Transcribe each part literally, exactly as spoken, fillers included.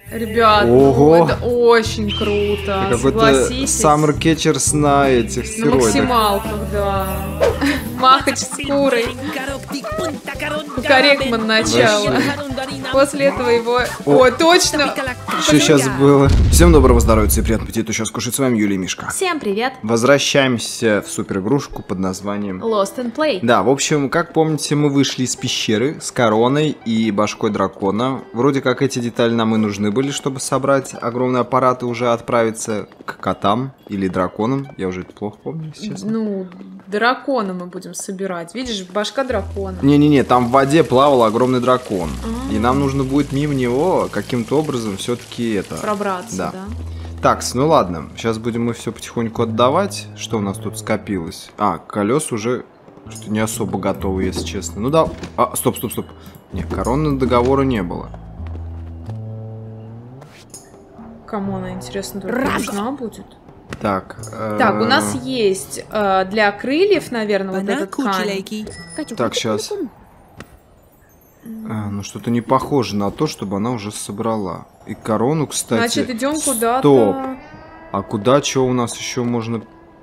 Ребят, Ого. ну это очень круто. Какой-то Summer Catchers на этих На стероидах. максималках, да. Махач с курой. Корректман начало. После этого его... О, точно! Что сейчас было? Всем доброго здоровья и приятного аппетита. Сейчас кушать с вами Юлия и Мишка. Всем привет. Возвращаемся в суперигрушку под названием Lost and Play. Да, в общем, как помните, мы вышли из пещеры с короной и башкой дракона. Вроде как эти детали нам и нужны были, чтобы собрать огромный аппарат и уже отправиться к котам или драконам. Я уже это плохо помню, если честно. Ну, дракона мы будем собирать. Видишь, башка дракона. Не-не-не, там в воде плавал огромный дракон. А-а-а. И нам нужно будет мимо него каким-то образом все-таки это... Пробраться, да. да. Так, ну ладно, сейчас будем мы все потихоньку отдавать. Что у нас тут скопилось? А, колес уже что не особо готовы, если честно. Ну да. А, стоп, стоп, стоп. Не, коронного договора не было. Кому она, интересно, только нужна будет? Так. Так, у нас есть э, для крыльев, наверное, вот этот ткань. Так, сейчас. А, ну что-то не похоже на то, чтобы она уже собрала. И корону, кстати. Значит, идем куда-то. Стоп. А куда, что у нас еще можно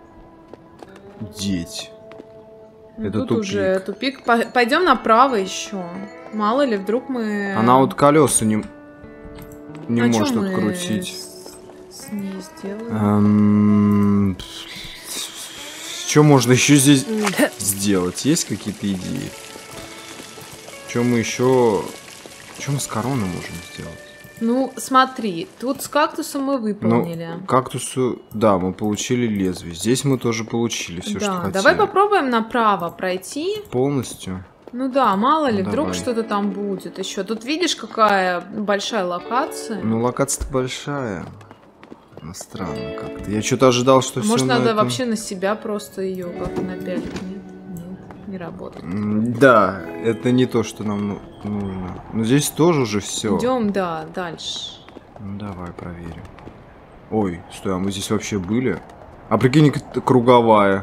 деть? Ну, Это тут тупик. уже тупик. Пойдем направо еще. Мало ли, вдруг мы... Она вот колеса не, не а может мы открутить. С, с ней сделаем? Эм... Что можно еще здесь сделать? Есть какие-то идеи? Что мы еще... Что мы с короной можем сделать? Ну, смотри, тут с кактусом мы выполнили. Ну, кактусу, да, мы получили лезвие. Здесь мы тоже получили все, да, что хотели. давай попробуем направо пройти. Полностью? Ну да, мало ли, Ну, вдруг давай. что-то там будет еще. Тут видишь, какая большая локация. Ну, локация-то большая. Ну, странно как-то. Я что-то ожидал, что все. Может, на надо этом... вообще на себя просто ее как-то напялить? Нет, нет, не работает. М, Да, это не то, что нам ну- нужно. Но здесь тоже уже все. Идем, да, дальше. Ну, давай проверим. Ой, стой, а мы здесь вообще были? А прикинь, это круговая.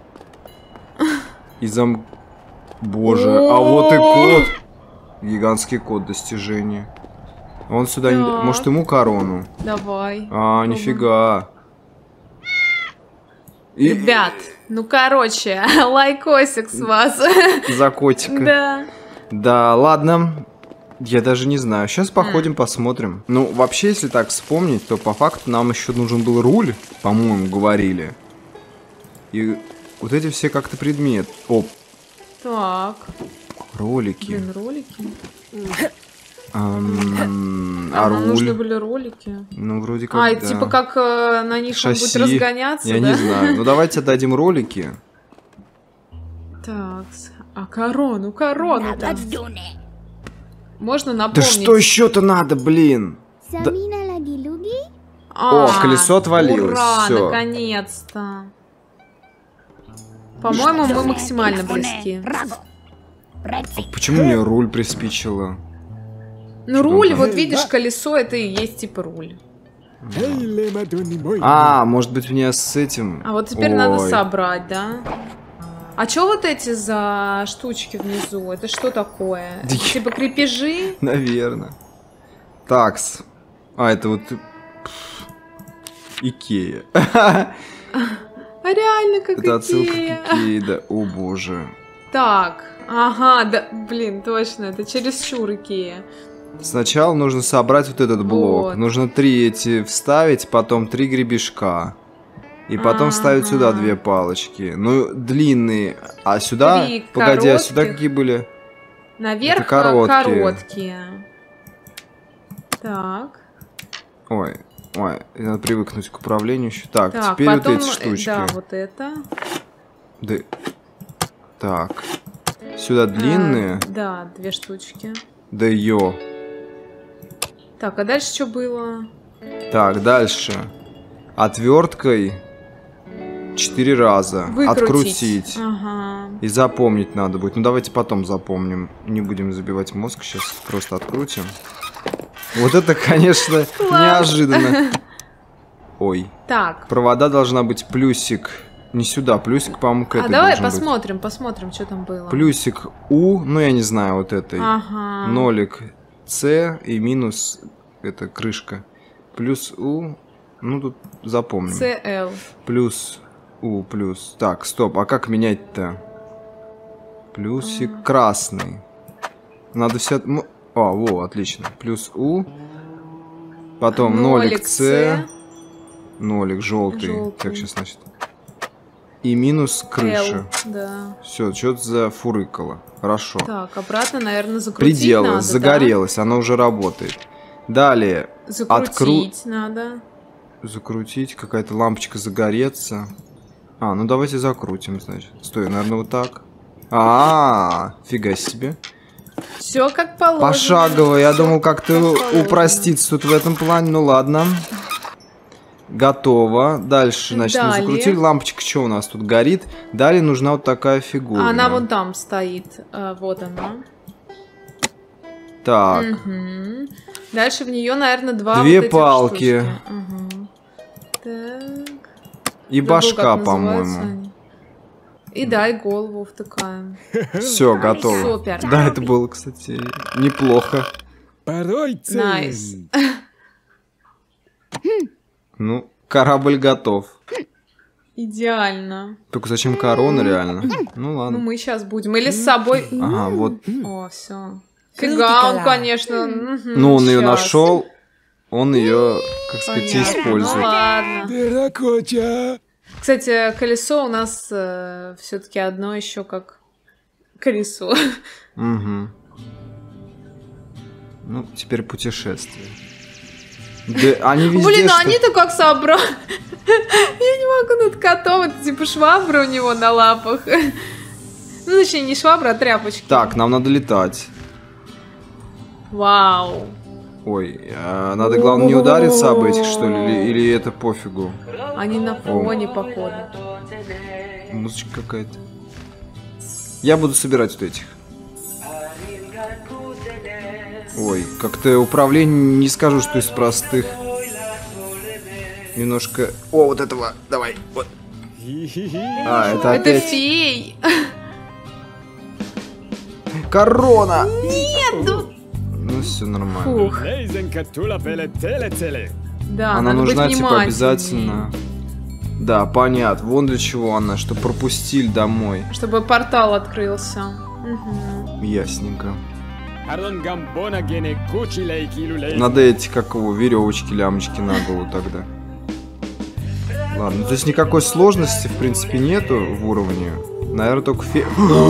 И зам... Боже, а вот и код. Гигантский код достижения. Он сюда не... Так. Может, ему корону? Давай. А, Пробуем. нифига. И... Ребят, ну короче, лайкосик с вас. За котика. Да. Да, ладно. Я даже не знаю. Сейчас походим, посмотрим. Ну, вообще, если так вспомнить, то по факту нам еще нужен был руль, по-моему, говорили. И вот эти все как-то предметы. Оп, Так. ролики. Блин, ролики. Ам, А А нам нужны руль? были ролики. Ну, вроде как, А, да. это типа как э, на них он будет Шасси. разгоняться, Я да? не знаю. Ну, давайте отдадим ролики. Так, а корону, корону там. Можно Да напомнить. что еще-то надо, блин? Да- А, О, колесо отвалилось, Ура, всё. наконец-то. По-моему, мы максимально близки. А почему мне руль приспичило? Ну, руль, вот видишь, колесо, это и есть типа руль. А, может быть, мне с этим... А вот теперь надо Ой. собрать, да? А что вот эти за штучки внизу? Это что такое? Да я- Типа крепежи? Наверное. Такс. А, это вот... Пф, Икея. А реально как Это отсылка к Икея. Икее, да. О, боже. Так, ага, да, блин, точно, это чересчур Икея. Сначала нужно собрать вот этот блок. Вот. Нужно три эти вставить, потом три гребешка. И потом Ага. вставить сюда две палочки. Ну, длинные. А сюда... Три Погоди, а сюда коротких. какие были? Наверх Это короткие. короткие. Так. Ой, ой, надо привыкнуть к управлению еще. Так, Так, теперь потом, вот эти э, штучки. да, вот это. Да. Так. Сюда длинные. А, да, две штучки. Да ё. Так, а дальше что было? Так, дальше. Отверткой четыре раза. Выкрутить. Открутить. Ага. И запомнить надо будет. Ну, давайте потом запомним. Не будем забивать мозг. Сейчас просто открутим. Вот это, конечно, неожиданно. Ой. Так. Провода должна быть плюсик. Не сюда, плюсик, по-моему, к А этой давай должен быть. посмотрим, посмотрим, что там было. Плюсик У, ну я не знаю, вот этой. Ага. Нолик С и минус это крышка. Плюс У. Ну, тут запомним. С Л. Плюс У, плюс. Так, стоп, а как менять-то? Плюсик А. красный. Надо все... А, во, отлично. Плюс У. Потом нолик С. Нолик желтый. Желтый. Так, сейчас, значит. И минус крыша. Л, да. Все, что-то зафурыкало. Хорошо. Так, обратно, наверное, закрутить Приделалось, надо, загорелось, оно уже работает. Далее. да? Закрутить откру- надо. Закрутить, какая-то лампочка загореться. А, ну давайте закрутим, значит. Стой, наверное, вот так. А, -а, -а фига себе. Все как положено. Пошагово, я думал, как-то положено. упроститься тут в этом плане. Ну ладно. Готово. Дальше, значит, мы Далее. закрутили. Лампочка что у нас тут горит? Далее нужна вот такая фигура. А она вон там стоит. А, вот она. Так. Угу. Дальше в нее, наверное, два Две вот этих палки. штучки. Угу. Так. И Забыл, башка, как называются по-моему. они. И дай голову втыкаем. Все, готово. Супер. Да, это было, кстати, неплохо. Найс. Ну, корабль готов. Идеально. Только зачем корона, реально? Ну Ну, ладно. мы сейчас будем. Или с собой. Ага, вот. О, все. Фига, он, конечно. мгм, Ну, он ее щас. нашел. Он ее, как сказать, Понятно. Ну, использует. ладно. Кстати, колесо у нас э, все-таки одно еще как колесо. Угу. Ну, теперь путешествие. Да, они везде, Блин, а что- они-то как собрали. Я не могу над котом. Это типа швабра у него на лапах. Ну, точнее, не швабра, а тряпочки. Так, нам надо летать. Вау. Ой, а надо, главное, не удариться об этих, что ли, или, или это пофигу? Они на фоне, походу. Музычка какая-то. Я буду собирать вот этих. Ой, как-то управление не скажу, что из простых. Немножко... О, вот этого, давай, вот. А, это Это опять... фей. Корона! Нет, ну... Ну, все нормально. Фух. Да, Она надо нужна, быть типа, внимательней. обязательно. Да, понятно. Вон для чего она, что пропустили домой. Чтобы портал открылся. Угу. Ясненько. Надо эти, как его, веревочки, лямочки на голову тогда. Ладно, то есть никакой сложности, в принципе, нету в уровне. Наверное, только фе...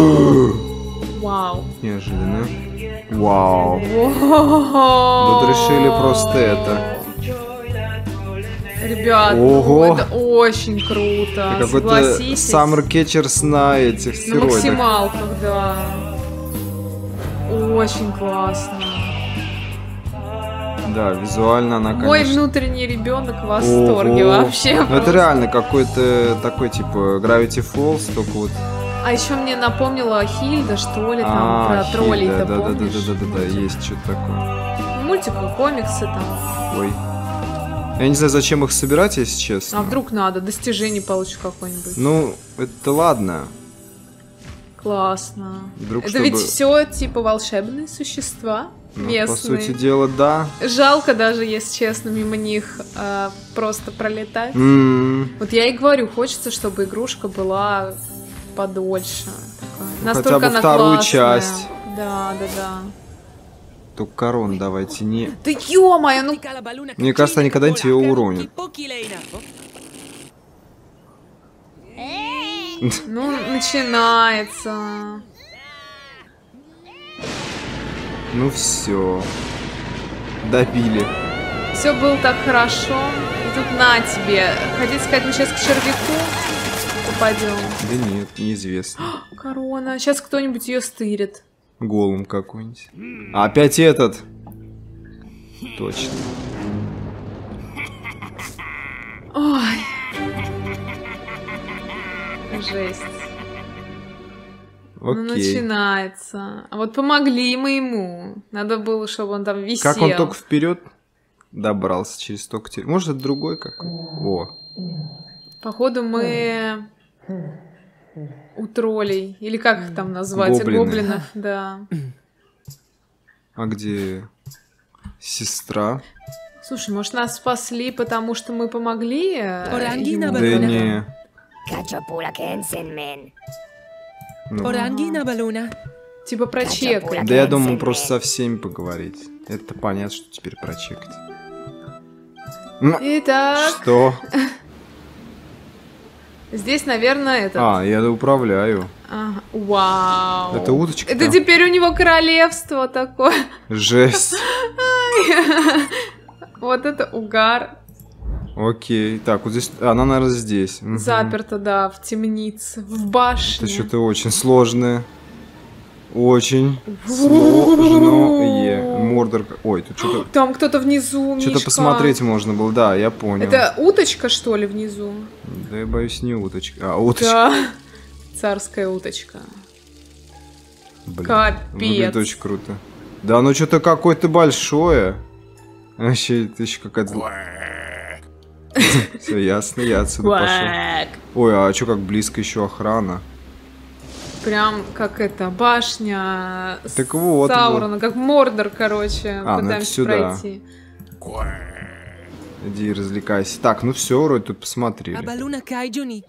Вау. Неожиданно. Вау. Тут Тут решили просто это. Ребят, Ого. ну, это очень круто. Какой-то Согласитесь. Summer Catchers на этих На стероидах. максималках, да. Очень классно. Да, визуально она, конечно... Мой внутренний ребенок в восторге Ого. вообще. Ну, это просто. реально какой-то такой, типа, Gravity Falls, только вот... А еще мне напомнила Хильда, что ли, там, А, про Хильда, троллей-то, да, да, да, помнишь? да, да, да, да, есть что-то такое. Мультик, комиксы там. Ой. Я не знаю, зачем их собирать, если честно. А вдруг надо, достижение получишь какое-нибудь. Ну, это ладно. Классно. Вдруг, Это чтобы- ведь все типа волшебные существа Ну, местные. по сути дела, да. Жалко даже, если честно, мимо них а, просто пролетать. М, Вот я и говорю, хочется, чтобы игрушка была подольше. Такая. Ну, Настолько хотя бы она вторую классная. часть. Да, да, да. Только корон давайте не... Да ё-моё, ну Мне кажется, они когда-нибудь ее уронят. Ну, начинается. Ну все. Добили. Все было так хорошо. И тут на тебе. Хотите сказать, мы сейчас к червяку попадем? Да нет, неизвестно. Корона. Сейчас кто-нибудь ее стырит. Голым какой-нибудь. А опять этот. Точно. Ой. Жесть. Ну, Окей. начинается. А вот помогли мы ему. Надо было, чтобы он там висел. Как он только вперед добрался через столько... те- Может, это другой какой? О. Походу мы у троллей. Или как их там назвать? Гоблины. Гоблинов, да. А где... Сестра. Слушай, может, нас спасли, потому что мы помогли? э, Орангина ему? Да Балуна. не. Ну, Орангина балуна. Типа прочекать. да я думаю, просто со всеми поговорить. Это понятно, что теперь прочекать. М, Итак, Что? здесь, наверное, это... А, я управляю. Ага. Вау. Это уточка? Это теперь у него королевство такое. Жесть. Вот это угар. Окей. Так, вот здесь... Она, наверное, здесь. Мгм. Заперто, да, в темнице, в башне. Это что-то очень сложное. Очень сложное. Мордор... Ой, тут что-то... Там кто-то внизу, Что-то Мишка. посмотреть можно было, да, я понял. Это уточка, что ли, внизу? Да я боюсь, не уточка. А, уточка. Да. Царская уточка. Блин, Капец. выглядит очень круто. Да, ну что-то какое-то большое. Вообще, это еще какая-то... Все ясно, я отсюда пошел. Quack. Ой, а что, как близко еще охрана? Прям как это, башня Так вот, Саурона, как Мордор, короче, А, ну это пытаемся сюда. пройти. Иди развлекайся. Так, ну все, вроде тут посмотрели. А балуна кайджуни.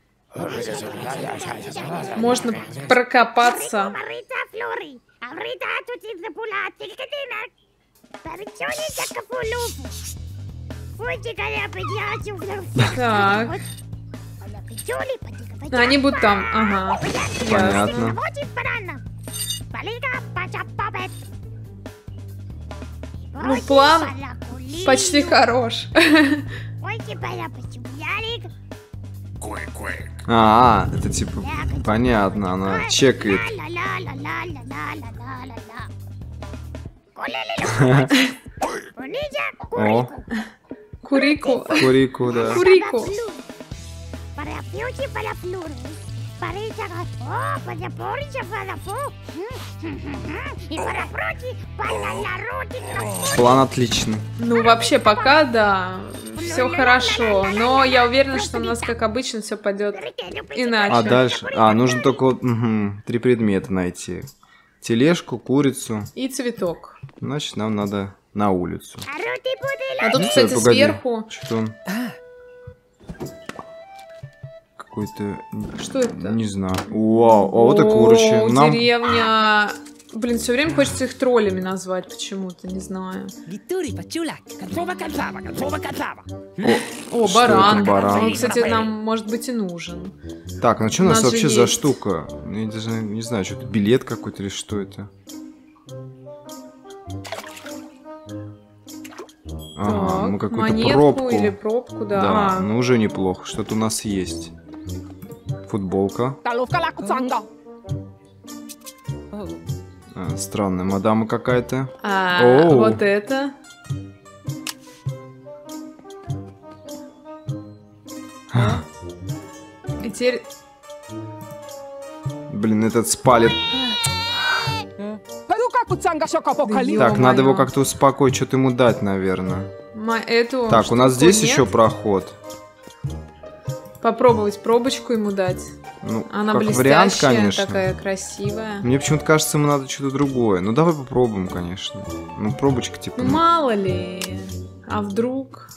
Можно прокопаться. Так. А, они будут там, ага. Ясно. Понятно. Ну, план почти хорош. А, это типа, понятно, она чекает. О, Курику. курику, да. Курику. План отличный. Ну, вообще, пока, да, все хорошо. Но я уверена, что у нас, как обычно, все пойдет иначе. А дальше? А, нужно только вот угу, три предмета найти. Тележку, курицу. И цветок. Значит, нам надо на улицу. А тут, Ну, кстати, погоди. сверху. Что он? Какой-то... Что это? Не знаю. Вау, а вот и курочки. О, Нам... деревня. Блин, все время хочется их троллями назвать почему-то, не знаю. Витури пачулак. О, Что баран. это, баран? Он, кстати, нам, может быть, и нужен. Так, ну что у У нас нас же вообще за есть. штука? Ну, я даже не знаю, что-то билет какой-то или что это? Ага, Так, мы какую-то монетку пробку. или пробку, да. Да, А, ну уже неплохо. Что-то у нас есть. Футболка. А, странная мадама какая-то. а, Оу. вот это. И теперь... Блин, этот спалит. Так, надо его как-то успокоить, что-то ему дать, наверное. Ма- Эту Так, у нас штуку здесь нет? еще проход. Попробовать пробочку ему дать. Ну, Она как блестящая, вариант, конечно. такая красивая. Мне почему-то кажется, ему надо что-то другое. Ну, давай попробуем, конечно. Ну, пробочка типа... Ну, мало ли. А вдруг?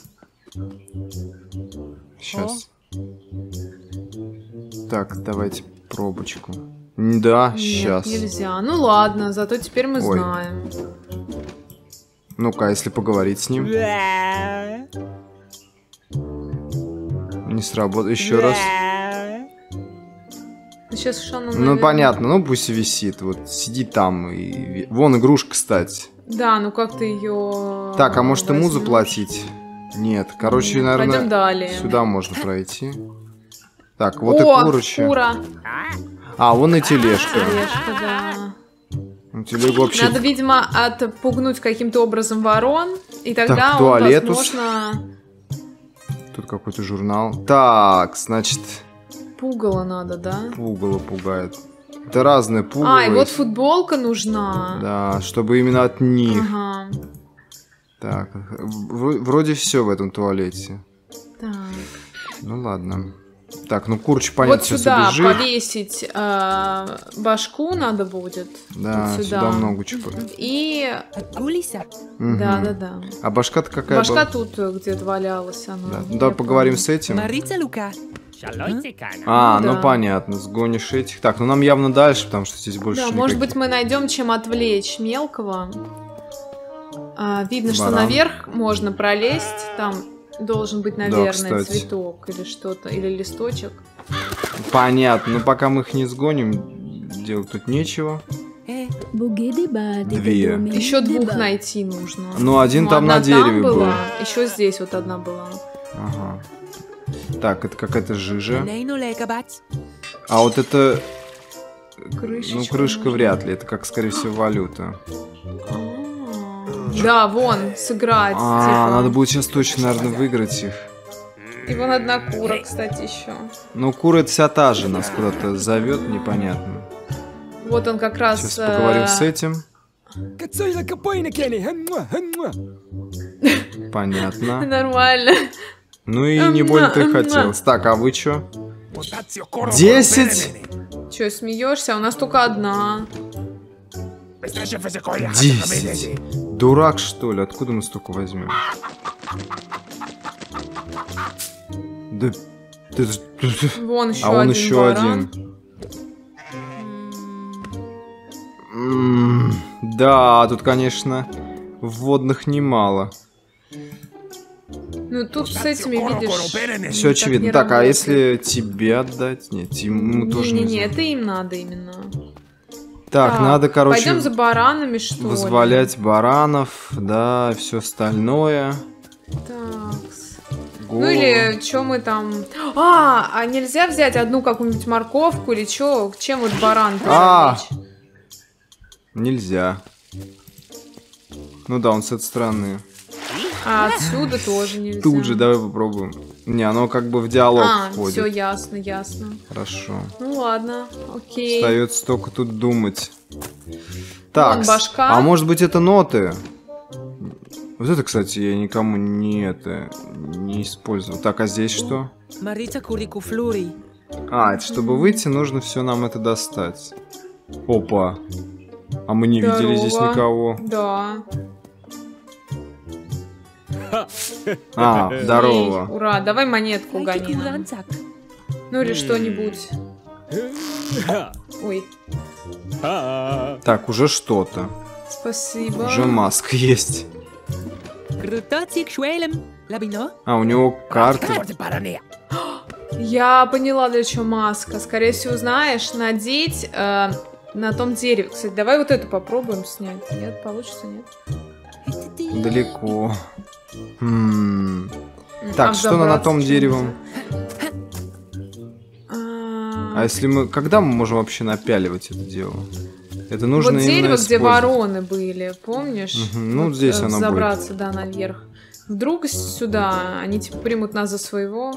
Сейчас. Так, давайте пробочку. Да, Нет, сейчас. нельзя. Ну ладно, зато теперь мы Ой. знаем. Ну-ка, а если поговорить с ним? Не сработает. Еще раз. Сейчас Шану, Ну, наверное- понятно, ну пусть и висит. Вот сиди там и... ви- Вон игрушка, кстати. Да, ну как ты ее... Так, а может ему заплатить? Нет, короче, наверное, Пойдем далее. сюда можно пройти. Так, вот О, и курочка. кура. А, вон и тележка. Тележка, да. Ну, телегу вообще... Надо, видимо, отпугнуть каким-то образом ворон, и тогда Так, он, туалетус. возможно, Тут какой-то журнал. Так, значит, пугало надо, да? пугало пугает. Это разные пугало. А, и вот футболка нужна. Да, чтобы именно от них. Ага. Так, в- вроде все в этом туалете. Так. Ну ладно. Так, ну курочка, понятно, Вот сейчас сюда убежит. повесить э, башку надо будет. Да, вот сюда. сюда. много чего. И... Гулиса. Мгм. Да-да-да. А башка-то какая Башка была? тут э, где-то валялась она. Да. Ну, я давай поговорим помню. с этим. Марица Лука. А, Ну ну да. понятно, сгонишь этих. Так, ну нам явно дальше, потому что здесь больше Да, никаких. может быть, мы найдем чем отвлечь мелкого. А, видно, что Баран. наверх можно пролезть. Там должен быть, наверное, кстати. цветок или что-то, или листочек. Понятно, но пока мы их не сгоним, делать тут нечего. Э, Две. Еще двух найти нужно. Ну, один там одна на дереве там была, был. еще здесь вот одна была. Ага. Так, это какая-то жижа. Нейно Лекабац. А вот это, Крышечка. ну, крышка вряд ли. Это как, скорее всего, валюта. А, Да, вон, сыграть. А, типа. надо будет сейчас точно, наверное, выиграть их. И вон одна кура, кстати, еще. Ну, кура это вся та же, нас куда-то зовет, непонятно. Вот он как раз... Сейчас поговорим э, с этим. Понятно. Нормально. Ну и не больно-то и Мна, мна. хотелось. Так, а вы чё? Десять? Че, смеешься? У нас только одна. Десять. Дурак, что ли? Откуда мы столько возьмем? Да... ты- ты- Вон еще А он один еще баран. один. М, Да, тут, конечно, вводных немало. Ну тут с этими, видишь... Все так очевидно. не Так, а работает. если тебе отдать? Нет, ему тоже Не-не-не, нельзя. это им надо именно. Так, надо, короче, Пойдем за баранами, что ли? вызволять баранов, да, все остальное. Такс. Голову. Ну или что мы там... А, а нельзя взять одну какую-нибудь морковку или что? Чем вот баран А! завлечь? Нельзя. Ну да, он с этой стороны. А отсюда тоже нельзя. Тут же давай попробуем. Не, оно как бы в диалог А, входит. все ясно, ясно. Хорошо. Ну ладно, окей. Остается только тут думать. Так, башка. а может быть это ноты? Вот это, кстати, я никому не это не использовал. Так, а здесь что? Марица Курику Флури. А, это чтобы выйти, нужно все нам это достать. Опа. А мы не видели здесь Здорово. никого. Да. А, Ей, здорово. ура, давай монетку гони нам. Ланцак. Ну или что-нибудь. Ой, Так, уже что-то. спасибо. Уже маска есть. Крутоцик Шуэлем. Лабино. А, у него карты. Я поняла, для чего маска. Скорее всего, знаешь, надеть э, на том дереве. Кстати, давай вот эту попробуем снять. Нет, получится, нет? Далеко. М. М, Так, а что на, на взобраться том что деревом? нельзя? А, А если мы... Когда мы можем вообще напяливать это дело? Это нужно вот именно дерево, где использовать. вороны были, помнишь? Мгм, ну, Вот, здесь э, оно забраться, да, наверх. Вдруг сюда они типа примут нас за своего.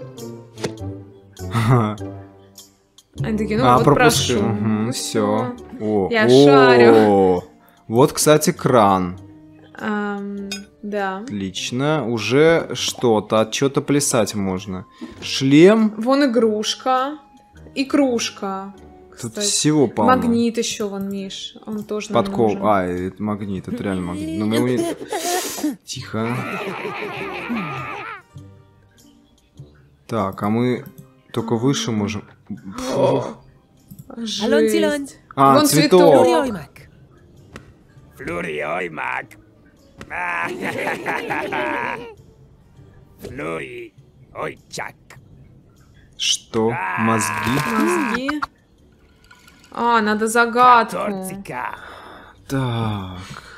Они такие, ну а, вот пропускай. прошу. Мгм, Ну все. О, Я о, шарю. Вот, кстати, кран. Ам, да. Отлично. Уже что-то. От чего-то плясать можно. Шлем. Вон игрушка. И кружка. Тут Кстати. всего полно. Магнит еще вон, Миш. Он тоже нам Подков. нужен. А, это магнит. Это реально магнит. Но мы его не... Тихо. Так, а мы только выше можем... Алонсилон. Жесть. А, Вон цветок. цветок. Оймак. Флури оймак. Флури ойчак. Что? Мозги? Мозги. А, надо загадку. Торцика. Так.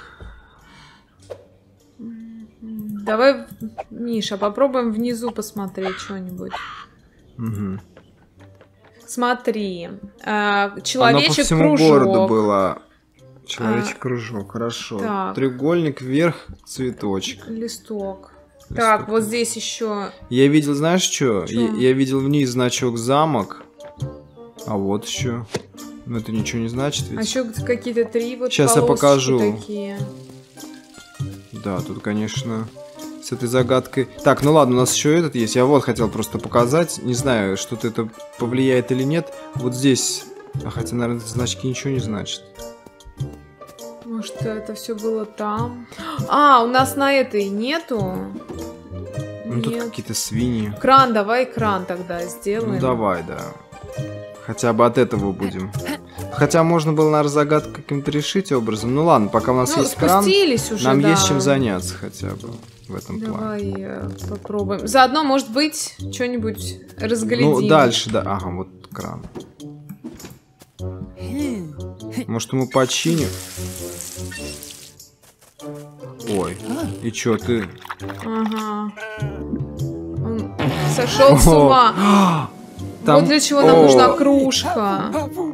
Давай, Миша, попробуем внизу посмотреть что-нибудь. Угу. Смотри. а, Оно по Человечек всему кружок. городу было. Человечек кружок, хорошо. так. Треугольник вверх, цветочек. Листок. Так, вот здесь еще. Я видел, знаешь что? Чё? Я, я видел вниз значок замок. А вот еще. Ну это ничего не значит ведь. А еще какие-то три вот Щас я полосочки покажу. такие. Да, тут, конечно, с этой загадкой. Так, ну ладно, у нас еще этот есть. Я вот хотел просто показать. Не знаю, что-то это повлияет или нет. Вот здесь... А хотя, наверное, эти значки ничего не значат. Может, это все было там? А, у нас на этой нету? Ну, тут Нет. какие-то свиньи. Кран, давай кран тогда сделаем. Ну, давай, да. Хотя бы от этого будем. Хотя можно было, наверное, загадку каким-то решить образом. Ну ладно, пока у нас Ну, есть кран, спустились уже, нам да. есть чем заняться хотя бы в этом плане. Давай э, попробуем. Заодно, может быть, что-нибудь разглядим. Ну, дальше, да. Ага, вот кран. Может, ему починим? Ой, и чё ты? Ага. Он сошел с ума. Там- Вот для чего нам О. нужна кружка.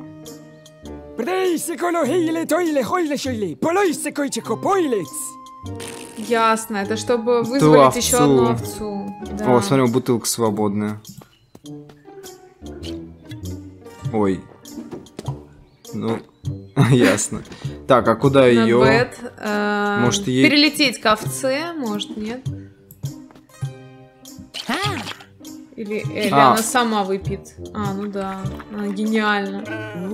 Ясно, это чтобы вызволить еще овцу. одну овцу. Да. О, смотри, бутылка свободная. Ой. Ну, ясно. Так, а куда Not ее? bad. Э, Может, ей- перелететь к овце, может, нет? Или, или А. она сама выпьет? А, ну да. А, гениально.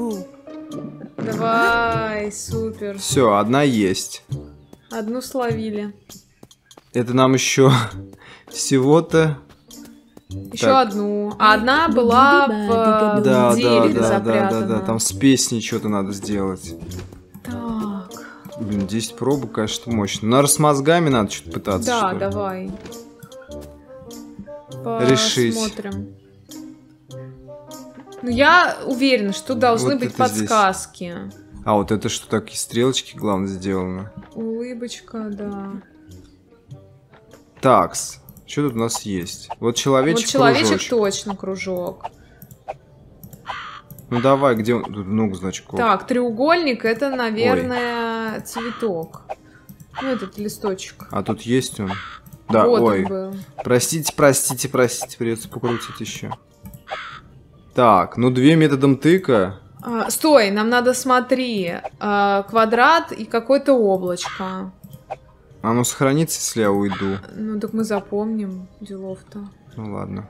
Давай, супер. Все, одна есть. Одну словили. Это нам еще всего-то. Еще Так. одну. А одна была в Да, да, дереве да, да, да, запрятана. да. Там с песней что-то надо сделать. Так. Блин, десять пробок, конечно, мощно. Но с мозгами надо что-то пытаться. Да, что ли. давай. Решись. Посмотрим. Ну, я уверена, что должны Вот быть это здесь. подсказки. А вот это что, такие стрелочки, главное, сделаны. Улыбочка, да. Такс. Что тут у нас есть? Вот человечек, Вот человечек кружочек. точно кружок. Ну давай, где он? Тут много значков. Так, треугольник это, наверное, цветок. Ну, этот листочек. А тут есть он? Да, вот ой. он был. Простите, простите, простите, придется покрутить еще. Так, ну две методом тыка. А, стой, нам надо, смотри, а, квадрат и какое-то облачко. Оно сохранится, если я уйду. Ну, так мы запомним делов-то. Ну ладно.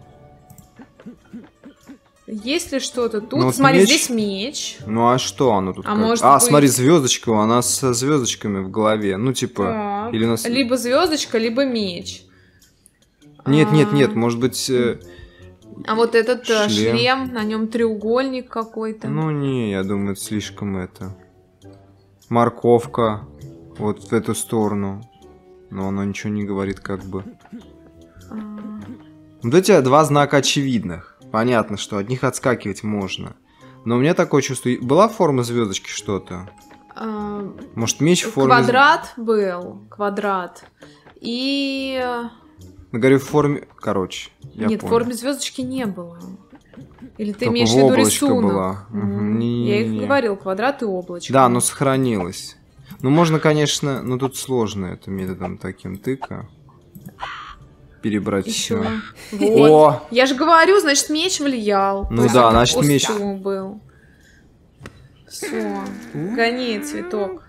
Есть ли что-то тут? Ну, вот Смотри, меч- здесь меч. Ну а что оно тут? А как? может а быть- смотри, звездочка, она со звездочками в голове. Ну, типа. Так. Или у нас. Либо звездочка, либо меч. Нет, нет, А, нет, может быть. э, А вот этот э, Шлем. шлем, на нем треугольник какой-то. Ну не, я думаю, это слишком это. Морковка. Вот в эту сторону. Но оно ничего не говорит, как бы. А, Вот эти два знака очевидных. Понятно, что от них отскакивать можно. Но у меня такое чувство. Была форма звездочки что-то? а, Может, меч в форме. Квадрат был. Квадрат. И... Ну, говорю, в форме. Короче, я Нет, понял. в форме звездочки не было. Или ты Только имеешь в в виду облачко рисунок? была. М, Мгм. Не-не-не. Я их говорил, квадрат и облачко. Да, оно сохранилось. Ну, можно, конечно, но тут сложно это методом таким тыка. Перебрать Еще. все. Вот. О! Я же говорю, значит, меч влиял. Ну То есть да, это значит, меч- костюм был. Все. Гони цветок.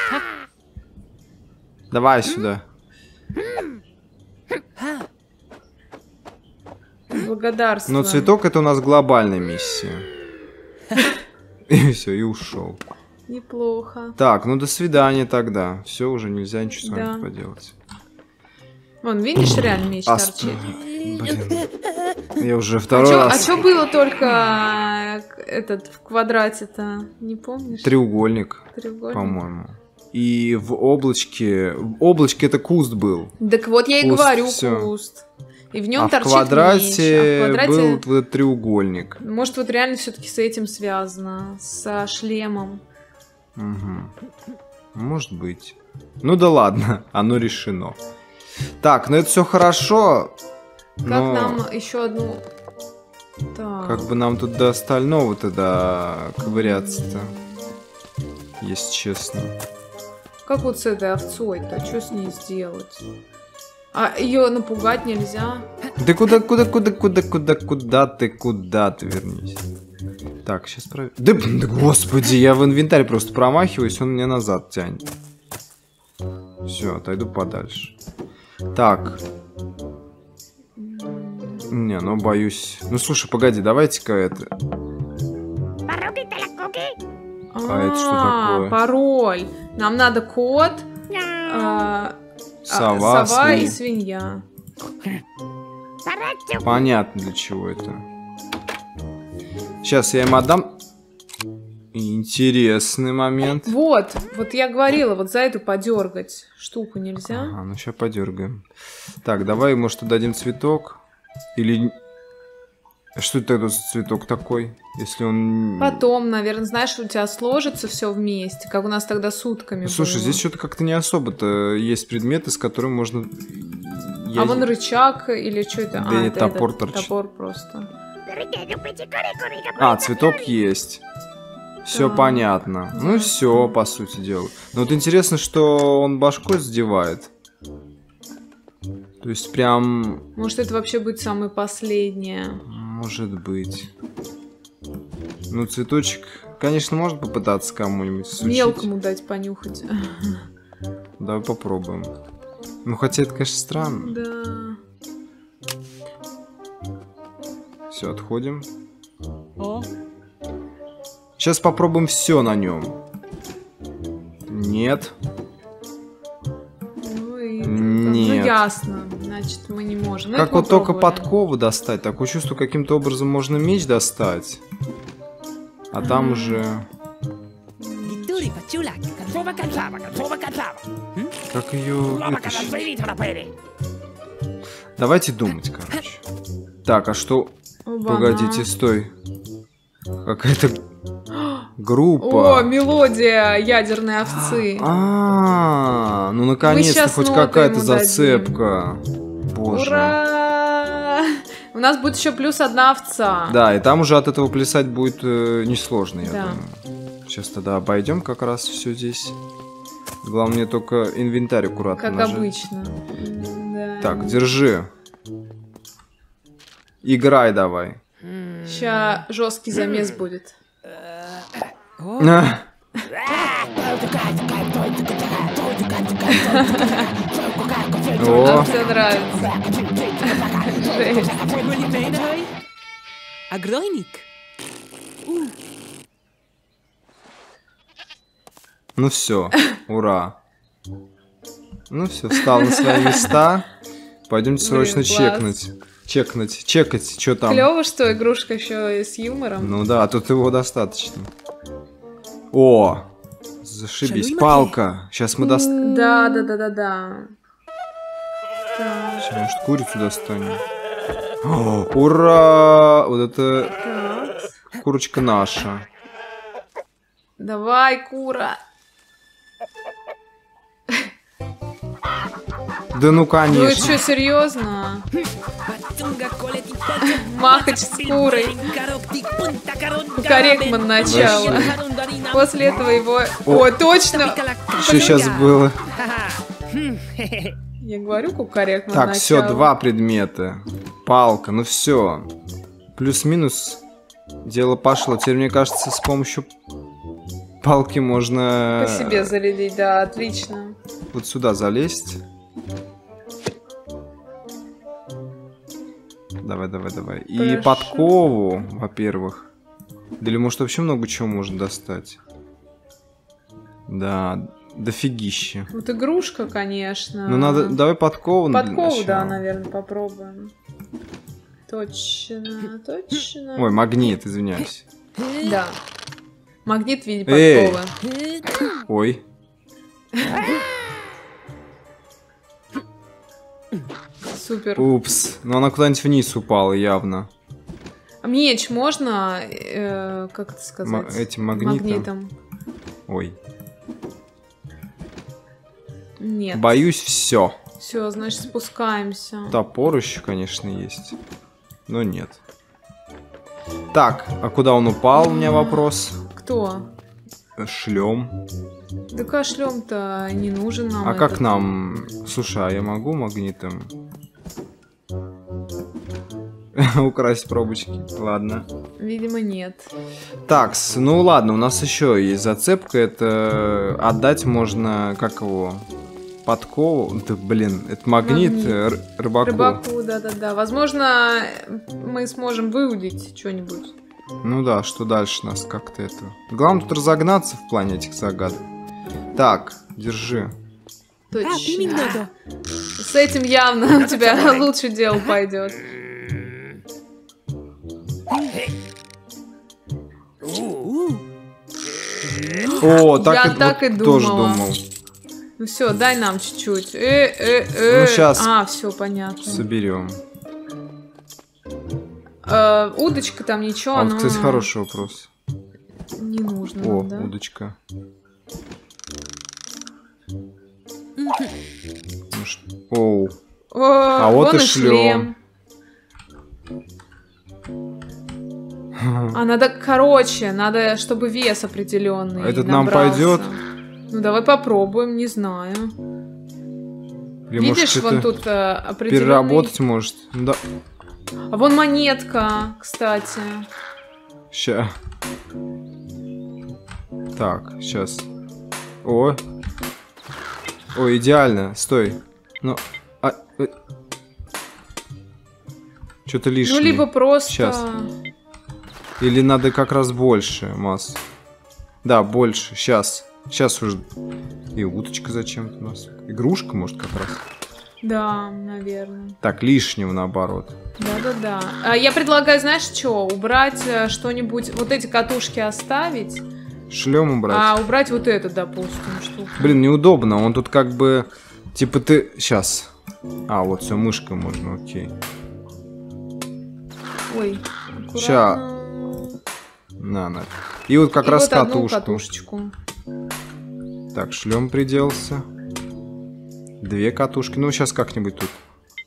Давай сюда. Благодарствую. Но цветок это у нас глобальная миссия. И все, и ушел. Неплохо. Так, ну до свидания тогда. Все, уже нельзя ничего с Да. вами поделать. Вон, видишь, реально меч А, торчит. Блин. Я уже А второй чё, а раз. чё было только э, этот в квадрате-то? Не помнишь? Треугольник, Треугольник. по-моему. И в облачке... В облачке это куст был. Так вот я и Куст, говорю, всё. куст. И в нем А в торчит квадрате, меч. А в квадрате... был вот этот треугольник. Может, вот реально все-таки с этим связано, со шлемом. Угу. Может быть. Ну да ладно, оно решено. Так, ну это все хорошо. Как но нам еще одну... Так. как бы нам тут до остального-то да, ковыряться-то, если честно. Как вот с этой овцой-то? Что с ней сделать? А ее напугать нельзя? Да куда, куда, куда, куда, куда, куда ты, куда ты вернись? Так, сейчас проверим. Да, блин, да господи, я в инвентарь просто промахиваюсь, он меня назад тянет. Все, отойду подальше. Так. Не, ну боюсь. Ну слушай, погоди, давайте-ка это. А это что такое? Пароль. Нам надо кот, а, Сова, а, сова и свинья. свинья. Понятно, для чего это. Сейчас я им отдам. Интересный момент. Вот, вот я говорила, вот за эту подергать штуку нельзя. Ага, ну сейчас подергаем. Так, давай, может, отдадим цветок. Или... Что это тогда за цветок такой? Если он... Потом, наверное, знаешь, у тебя сложится все вместе, как у нас тогда сутками Ну, слушай, было. здесь что-то как-то не особо-то есть предметы, с которыми можно... А вон рычаг или что это? Да а, нет, это топор этот, торчит. Топор просто. А, цветок есть. Все Да. понятно. Ну все, по сути дела. Но вот интересно, что он башкой задевает. То есть прям... Может, это вообще будет самое последнее. Может быть. Ну, цветочек, конечно, можно попытаться кому-нибудь сучить. Мелкому дать понюхать. Давай попробуем. Ну, хотя это, конечно, странно. Да. Все, отходим. О, Сейчас попробуем все на нем. Нет. Ну, и... Нет. ну ясно. Значит, мы не можем. Ну, Как это мы вот только пробовали. подкову достать, такое чувство, каким-то образом можно меч достать. А там уже... Гитури, пачулак. Sova cansava, sova cansava. Как ее L'uomo che non вытащить? sei lì te la pere. Давайте думать, короче. Так, а что... Оба-на. Погодите, стой. Какая-то О, группа. мелодия ядерной овцы. А, ну наконец-то щас хоть ноты какая-то ему дадим. зацепка. Боже. Ура! У нас будет еще плюс одна овца. Да, и там уже от этого плясать будет э, несложно, я Да. думаю. Сейчас тогда обойдем как раз все здесь. Главное мне только инвентарь аккуратно Как нажать. обычно. Да. Так, держи. Играй давай. Ща жесткий замес будет. А, О, Все нравится. Жесть. Jullie menen hij? Agroinik. ну все, ура. Ну все, встал на свои места. Пойдемте Блин, срочно класс. чекнуть. Чекнуть, чекать, что там. Клево, что игрушка еще и с юмором. Ну да, тут его достаточно. О, зашибись, Шалуй, палка. Сейчас мы достанем. Да, да, да, да, да. Так, Может, курицу достанем? О, ура! Вот это так. курочка наша. Давай, кура. Да ну Ну и конечно. что, серьезно? Batunga koleti pata. Махач с курой. Кукарекман начало. После этого его... О, точно! Что сейчас было? Я говорю, Кукарекман Так, начало. все, два предмета. Палка, ну все. Плюс-минус. Дело пошло. Теперь, мне кажется, с помощью палки можно По себе зарядить, да, отлично. вот сюда залезть. Давай, давай, давай. И Прошу. подкову, во-первых. Да или может вообще много чего можно достать. Да, дофигища. Вот игрушка, конечно. Ну надо, давай подкову. для Подкову, начала. да, наверное, попробуем. Точно, точно. Ой, магнит, извиняюсь. Да. Магнит в виде Эй. подковы. Ой. Супер. Упс. Но она куда-нибудь вниз упала явно. А меч можно, э, как это сказать? Ма- этим магнитом. Магнитом. Ой. Нет. Боюсь, все. Все, значит, спускаемся. Топор еще, конечно, есть. Но нет. Так, а куда он упал, у меня вопрос. Кто? Шлем. Да кашлем-то не нужен нам. А как этот. нам... Слушай, а я могу магнитом украсть пробочки? Ладно. Видимо, нет. Так, ну ладно, у нас еще есть зацепка. Это отдать можно, как его, подкову. Да, блин, это магнит, Магнит. р- рыбаку. Рыбаку, да-да-да. Возможно, мы сможем выудить что-нибудь. Ну да, что дальше нас как-то это... Главное тут разогнаться в плане этих загадок. Так, держи. Ah, Точно. Pimignodo. С этим явно у тебя лучше дело пойдет. Uh, О, так Я и, так вот и тоже думала. думал. Ну все, дай нам чуть-чуть. Э, э, э. Ну, щас. А, все, понятно. Соберем. Э, удочка там ничего, А вот, но кстати, хороший вопрос. не нужно, О, да? удочка. Ну ш- Оу. О, А вот вон и шлем. А надо, короче, надо, чтобы вес определенный. Этот нам набрался. пойдет? Ну давай попробуем, не знаю. Или, Видишь, может, вон это тут э, определенный. переработать может. Да. А вон монетка, кстати. Ща. Так, сейчас. О. О, идеально. Стой. Ну. А, э. Что-то лишнее. Ну либо просто. Щас. Или надо как раз больше масс. Да, больше. Сейчас. Сейчас уже. И уточка зачем-то у нас. Игрушка, может, как раз. Да, наверное. Так, лишнего наоборот. Да-да-да. А, я предлагаю, знаешь, что? Убрать э, что-нибудь, вот эти катушки оставить, Шлем убрать. а убрать вот эту, допустим, штуку. Блин, неудобно. Он тут как бы... Типа ты... Сейчас. А, вот все, мышкой можно, окей. Ой, Ща. аккуратно. На, на. И вот как И раз вот одну катушку. катушечку. Так, шлем приделался. Две катушки. Ну, сейчас как-нибудь тут.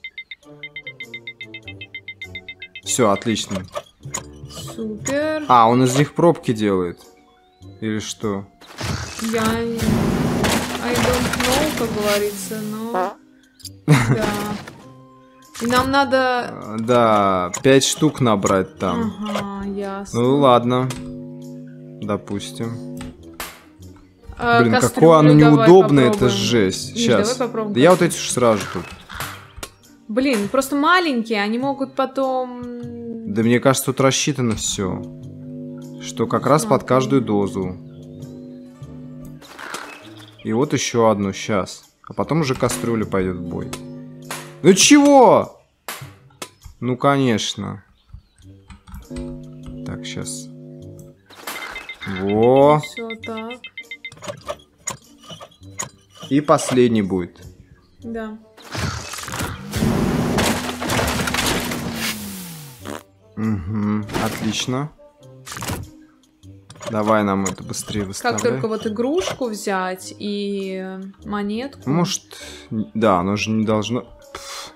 Все, отлично. Супер. А, он из них пробки делает. Или что? Я... I don't know, как говорится, но... Да. И нам надо... А, Да, пять штук набрать там. Ага, ясно. Ну, ладно. Допустим. А, Блин, кастрюлю какое оно давай неудобное, это попробуем. жесть. Миш, Сейчас. давай попробуем Да я вот кастрюлю. эти уж сразу тут. Блин, просто маленькие, они могут потом... Да мне кажется, тут рассчитано все. Что как раз под Смотри. каждую дозу. И вот еще одну сейчас. А потом уже кастрюля пойдет в бой. Ну чего? Ну конечно. Так, сейчас. Во. Все так. И последний будет. Да. Угу, отлично. Давай нам это быстрее Как выставляй. только вот игрушку взять и монетку. Может, да, оно же не должно... Пф.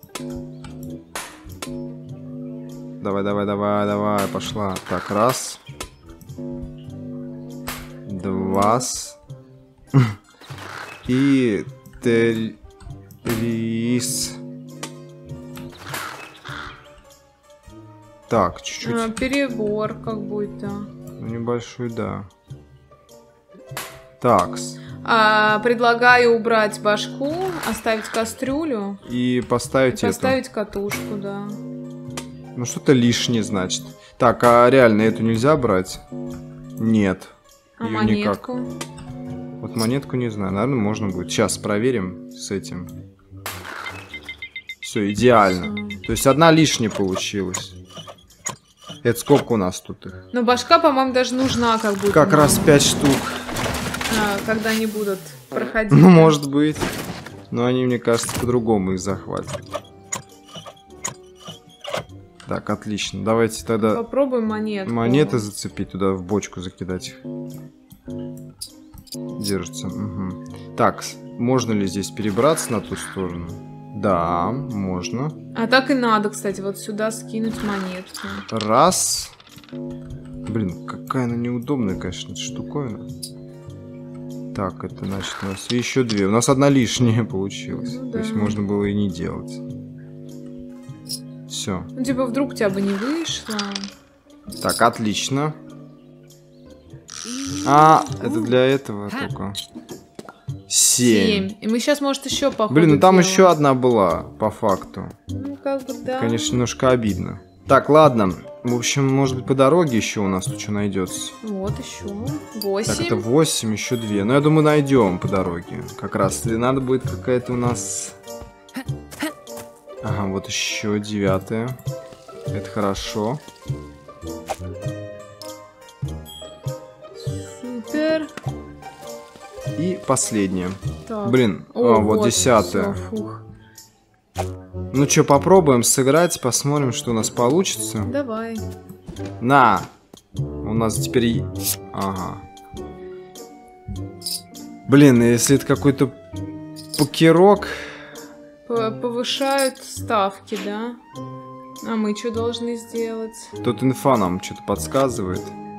Давай, давай, давай, давай, пошла. Так, раз. Два. И три. Так, чуть-чуть. А, перебор как будто. Ну, небольшой, да. Такс. А, предлагаю убрать башку, оставить кастрюлю И и поставить эту. поставить катушку, да. Ну, что-то лишнее, значит. Так, а реально эту нельзя брать? Нет. А Её никак. монетку? Вот монетку не знаю. Наверное, можно будет. Сейчас проверим с этим. Все, идеально. Всё. То есть одна лишняя получилась. Это сколько у нас тут их? Но башка, по-моему, даже нужна как будто. Как нам, раз пять штук. а, когда они будут проходить. Ну, может быть. Но они, мне кажется, по-другому их захватят. Так, отлично. Давайте тогда Попробуем монетку. монеты зацепить, туда в бочку закидать их. Держится. Угу. Так, с- можно ли здесь перебраться на ту сторону? Да, можно. А так и надо, кстати, вот сюда скинуть монетку. Раз. Блин, какая она неудобная, конечно, эта штуковина. Так, это значит у нас еще две. У нас одна лишняя получилась. Ну То есть да. можно было и не делать. Все. Ну, типа, вдруг у тебя бы не вышло. Так, отлично. А, это для этого только. семь. семь. И мы сейчас, может, еще по ходу Блин, ну там дела. еще одна была, по факту. Ну, как бы, да. Конечно, немножко обидно. Так, ладно. В общем, может быть, по дороге еще у нас тут что найдется. Вот еще. Так, восемь. это восемь, еще две. Ну, я думаю, найдем по дороге. Как раз. И надо будет какая-то у нас... Ага, вот еще девятая. Это хорошо. Супер. И последняя. Так. Блин, О, а, вот десятая. всё, фух. Ну что, попробуем сыграть, посмотрим, что у нас получится. Давай. На! У нас теперь... и- Ага. Блин, если это какой-то покерок... П- Повышают ставки, да? А мы что должны сделать? Тут инфа нам что-то подсказывает.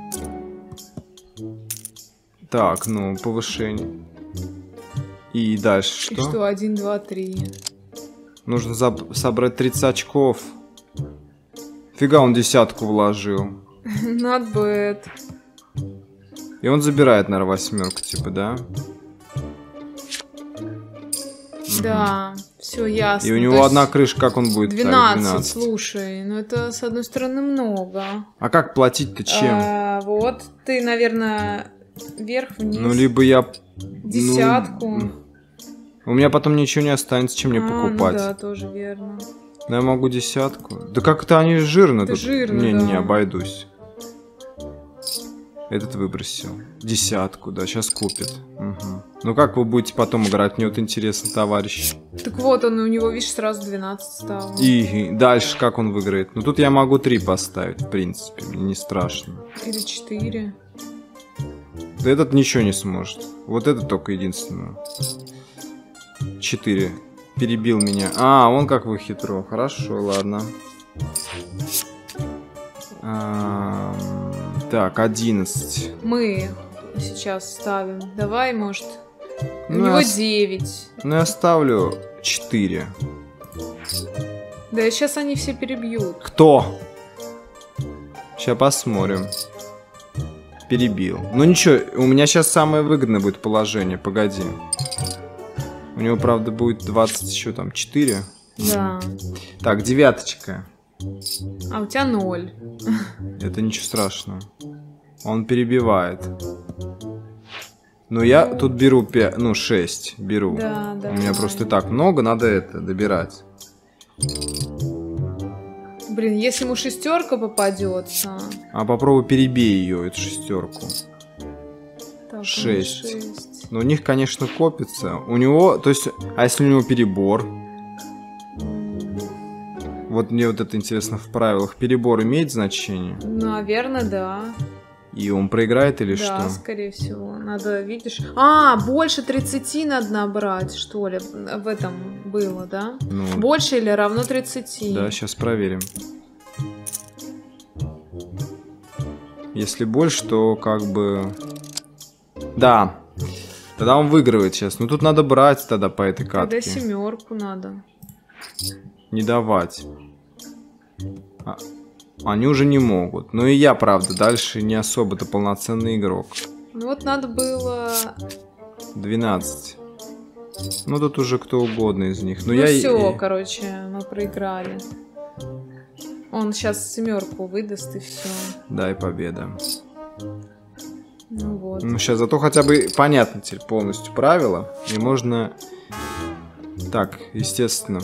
Так, ну, повышение. И дальше И что? что? Один, два, три. Нужно заб- собрать тридцать очков. Фига, он десятку вложил. Not bad. И он забирает, наверное, восьмерку, типа, да? Да, все ясно. И у То него есть одна крыша, как он будет? Так, двенадцать, двенадцать. слушай, ну это с одной стороны много. А как платить-то чем? А, вот, ты, наверное, вверх-вниз. Ну, либо я... Десятку. ну, у меня потом ничего не останется, чем мне А, покупать. Ну да, тоже верно. Но я могу десятку. Да как-то они жирно Это тут. жирно, не, да. не обойдусь. Этот выбросил. Десятку, да, сейчас купит. Угу. Ну как вы будете потом играть? Мне вот интересно, товарищ. Так вот, он у него, видишь, сразу двенадцать стало. И дальше как он выиграет? Ну тут я могу три поставить, в принципе. Мне не страшно. Или четыре. Да этот ничего не сможет. Вот это только единственное. Четыре. Перебил меня. А, он как вы хитро. Хорошо, ладно. А, так, одиннадцать. Мы сейчас ставим. Давай, может. У Ну, него я с- девять. Ну, я ставлю четыре. Да, сейчас они все перебьют. Кто? Сейчас посмотрим. Перебил. Ну ничего, у меня сейчас самое выгодное будет положение. Погоди. У него, правда, будет двадцать еще там четыре. Да. Так, девяточка. А у тебя ноль. Это ничего страшного. Он перебивает. Ну, я тут беру пять, ну, шесть беру. Да, да. У меня просто и так много, надо это добирать. Блин, если ему шестерка попадется. А попробуй перебей ее, эту шестерку. Так, у него Шесть. шесть. Но у них, конечно, копится. У него, то есть, а если у него перебор? Вот мне вот это интересно в правилах. Перебор имеет значение? Наверное, да. И он проиграет или Да, что? скорее всего. Надо, видишь... А, больше тридцати надо набрать, что ли? В этом было, да? Ну, Больше или равно тридцати? да, сейчас проверим. Если больше, то как бы... Да. Тогда он выигрывает сейчас. Ну тут надо брать тогда по этой Тогда катке. семерку надо. Не давать. А- Они уже не могут. Ну и я, правда, дальше не особо-то полноценный игрок. Ну вот надо было... двенадцать. Ну тут уже кто угодно из них. Ну Но я и- все, и- короче, мы проиграли. Он сейчас семерку выдаст и все. Да, и победа. Ну вот. Ну сейчас зато хотя бы понятно теперь полностью правила. И можно... Так, естественно.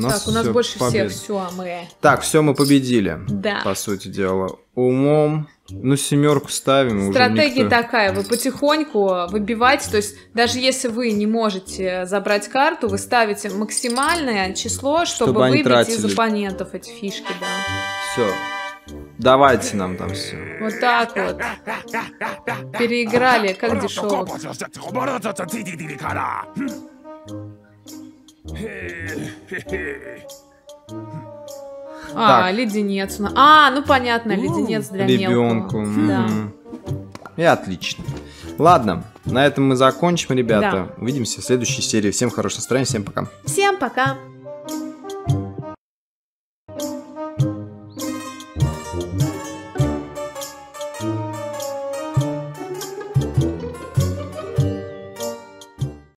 нас Так, у нас всё больше победа. всех, все, мы... Так, все, мы победили. Да. По сути дела. Умом. Ну, семерку ставим. Стратегия уже никто... такая, вы потихоньку выбиваете, то есть даже если вы не можете забрать карту, вы ставите максимальное число, чтобы, Чтобы они выбить тратили. из оппонентов эти фишки, да. Все. Давайте нам там все. Вот так вот. Переиграли, как дешевок. А, Так. леденец. у нас. А, ну понятно, леденец для Ребенку. мелкого. Да. И отлично. Ладно, на этом мы закончим, ребята. Да. Увидимся в следующей серии. Всем хорошего настроения, всем пока. Всем пока.